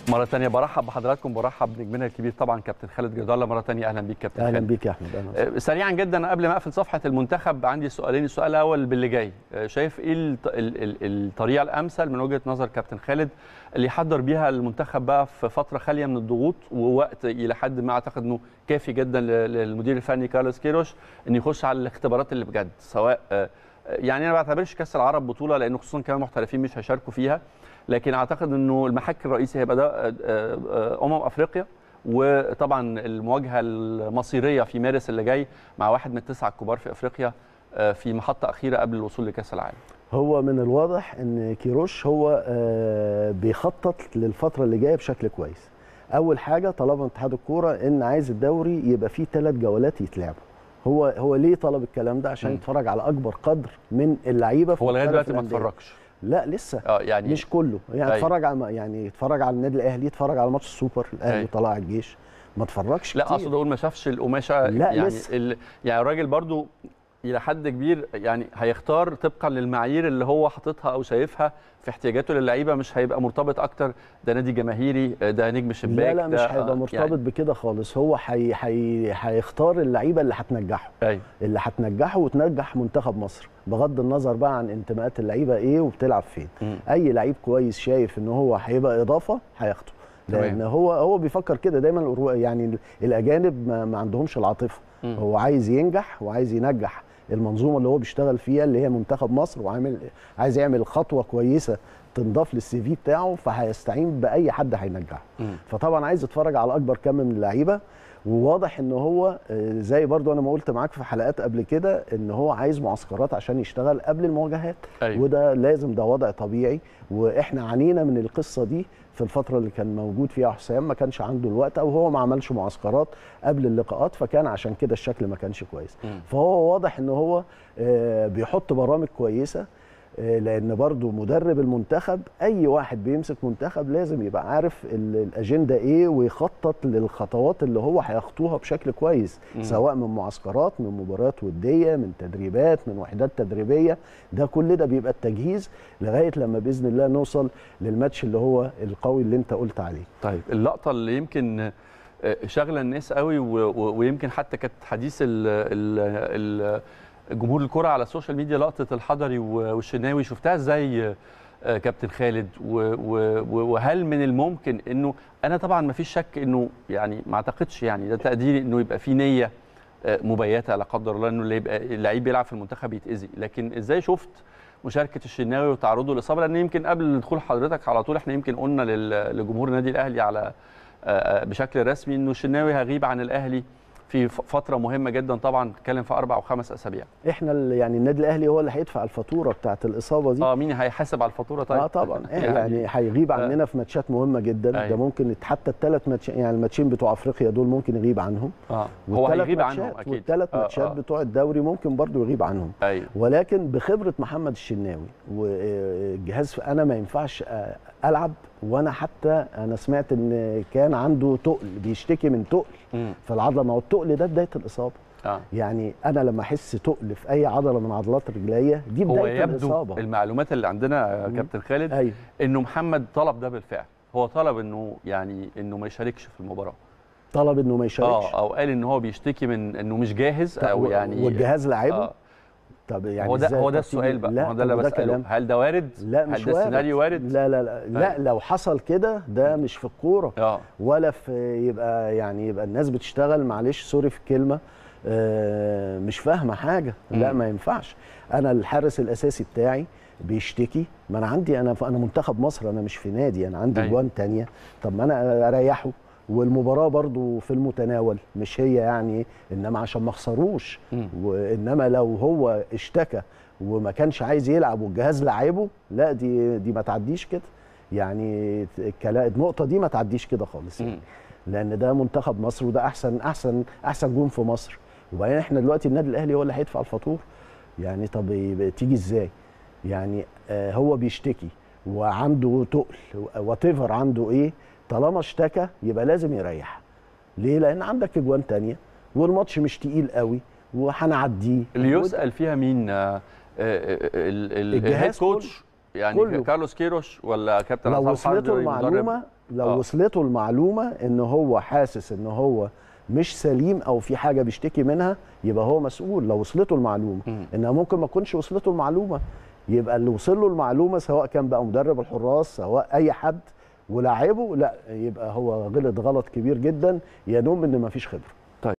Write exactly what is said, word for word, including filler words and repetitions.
مرة تانية برحب بحضراتكم، برحب بنجمنا الكبير طبعا كابتن خالد جد الله. مرة تانية أهلا بيك كابتن أهلا خالد. بيك يا أحمد. أهلا. سريعا جدا قبل ما أقفل صفحة المنتخب عندي سؤالين. السؤال الأول باللي جاي، شايف إيه الطريقة الأمثل من وجهة نظر كابتن خالد اللي يحضر بيها المنتخب بقى في فترة خالية من الضغوط ووقت إلى حد ما أعتقد إنه كافي جدا للمدير الفني كارلوس كيروش إنه يخش على الاختبارات اللي بجد، سواء يعني أنا ما بعتبرش كأس العرب بطولة لأنه خصوصا كمان محترفين مش هيشاركوا فيها، لكن اعتقد انه المحك الرئيسي هيبقى ده امم افريقيا، وطبعا المواجهه المصيريه في مارس اللي جاي مع واحد من التسعه الكبار في افريقيا في محطه اخيره قبل الوصول لكاس العالم. هو من الواضح ان كيروش هو بيخطط للفتره اللي جايه بشكل كويس. اول حاجه طلبها اتحاد الكوره ان عايز الدوري يبقى فيه ثلاث جولات يتلعبوا. هو هو ليه طلب الكلام ده؟ عشان م. يتفرج على اكبر قدر من اللعيبه. هو لغايه دلوقتي ما اتفرجش. لا لسه اه يعني مش كله يعني اتفرج على يعني اتفرج على النادي الاهلي، اتفرج على ماتش السوبر الاهلي وطلع الجيش، ما اتفرجش لا اقصد اقول ما شافش القماشه. لا يعني لسه. ال... يعني الراجل برضو الى حد كبير يعني هيختار طبقا للمعايير اللي هو حاططها او شايفها في احتياجاته للعيبه، مش هيبقى مرتبط اكتر ده نادي جماهيري ده نجم شباك. لا لا مش هيبقى مرتبط يعني بكده خالص. هو هي هي هيختار اللعيبه اللي هتنجحه، أيوة. اللي هتنجحه وتنجح منتخب مصر بغض النظر بقى عن انتماءات اللعيبه ايه وبتلعب فين. م. اي لعيب كويس شايف ان هو هيبقى اضافه هياخده، لان هو هو بيفكر كده دايما. يعني الاجانب ما, ما عندهمش العاطفه، هو عايز ينجح وعايز ينجح المنظومه اللي هو بيشتغل فيها اللي هي منتخب مصر، وعامل عايز يعمل خطوه كويسه تنضاف للسي في بتاعه، فهيستعين باي حد هينجحه. فطبعا عايز يتفرج على اكبر كم من اللعيبه، وواضح ان هو زي برضو انا ما قلت معاك في حلقات قبل كده ان هو عايز معسكرات عشان يشتغل قبل المواجهات. أيوة. وده لازم، ده وضع طبيعي، واحنا عانينا من القصه دي في الفتره اللي كان موجود فيها حسام، ما كانش عنده الوقت او هو ما عملش معسكرات قبل اللقاءات، فكان عشان كده الشكل ما كانش كويس. م. فهو واضح ان هو بيحط برامج كويسه، لان برضو مدرب المنتخب اي واحد بيمسك منتخب لازم يبقى عارف الاجنده ايه ويخطط للخطوات اللي هو هيخطوها بشكل كويس. م. سواء من معسكرات، من مباريات وديه، من تدريبات، من وحدات تدريبيه، ده كل ده بيبقى التجهيز لغايه لما باذن الله نوصل للماتش اللي هو القوي اللي انت قلت عليه. طيب اللقطه اللي يمكن شغله الناس قوي ويمكن حتى كانت حديث ال ال جمهور الكرة على السوشيال ميديا، لقطة الحضري والشناوي، شفتها ازاي كابتن خالد؟ وهل من الممكن انه انا طبعا ما فيش شك انه يعني ما اعتقدش يعني ده تقديري انه يبقى في نية مبيتة لا قدر الله انه اللي يبقى اللعيب بيلعب في المنتخب يتأذي، لكن ازاي شفت مشاركة الشناوي وتعرضه للإصابة؟ لان يمكن قبل دخول حضرتك على طول احنا يمكن قلنا لجمهور النادي الاهلي على بشكل رسمي انه الشناوي هيغيب عن الاهلي في فتره مهمه جدا، طبعا بتتكلم في اربع او خمس اسابيع. احنا يعني النادي الاهلي هو اللي هيدفع الفاتوره بتاعه الاصابه دي. اه مين هيحاسب على الفاتوره؟ طيب اه طبعا يعني هيغيب يعني عننا آه. في ماتشات مهمه جدا. أيوه. ده ممكن حتى الثلاث ماتش يعني الماتشين بتوع افريقيا دول ممكن يغيب عنهم. اه هو هيغيب عنهم اكيد. والثلاث آه ماتشات آه. بتوع الدوري ممكن برضو يغيب عنهم. أيوه. ولكن بخبره محمد الشناوي والجهاز انا ما ينفعش العب، وانا حتى انا سمعت ان كان عنده تقل، بيشتكي من تقل في العضله. ما هو التقل ده بدايه الاصابه. آه. يعني انا لما احس تقل في اي عضله من عضلات رجليا دي بدايه هو يبدو الاصابه. المعلومات اللي عندنا يا كابتن خالد أيوه. انه محمد طلب ده بالفعل، هو طلب انه يعني انه ما يشاركش في المباراه، طلب انه ما يشاركش اه او قال ان هو بيشتكي من انه مش جاهز او يعني والجهاز لاعبه. آه. طب يعني هو ده هو ده السؤال بقى، هو ده اللي بساله، هل ده وارد؟ لا مش هل ده السيناريو وارد؟ لا لا لا, لا لو حصل كده ده مش في الكوره اه ولا في يبقى يعني يبقى الناس بتشتغل معلش سوري في الكلمه آه مش فاهمه حاجه. لا ما ينفعش. انا الحارس الاساسي بتاعي بيشتكي، ما انا عندي انا انا منتخب مصر، انا مش في نادي، انا عندي جوان ثانيه، طب ما انا اريحه والمباراه برضو في المتناول، مش هي يعني انما عشان ما اخسروش. وانما لو هو اشتكى وما كانش عايز يلعب والجهاز لعبه، لا دي دي ما تعديش كده يعني. النقطه دي ما تعديش كده خالص يعني. لان ده منتخب مصر وده احسن احسن احسن جون في مصر. وبعدين احنا دلوقتي النادي الاهلي هو اللي هيدفع الفاتوره يعني. طب تيجي ازاي يعني؟ آه هو بيشتكي وعنده تقل وات ايفر عنده ايه، طالما اشتكى يبقى لازم يريح. ليه؟ لان عندك اجوان تانية والماتش مش تقيل قوي وهنعديه. اللي يسأل فيها مين؟ آه الهيد كوتش يعني كله. كارلوس كيروش ولا كابتن لو وصلته المعلومه لو آه. وصلته المعلومه ان هو حاسس ان هو مش سليم او في حاجه بيشتكي منها، يبقى هو مسؤول. لو وصلته المعلومه انها ممكن ما تكونش وصلته المعلومه، يبقى اللي وصل له المعلومه سواء كان بقى مدرب الحراس سواء اي حد ولاعبه، لا يبقى هو غلط غلط كبير جدا ينوم ان ما فيش خبره.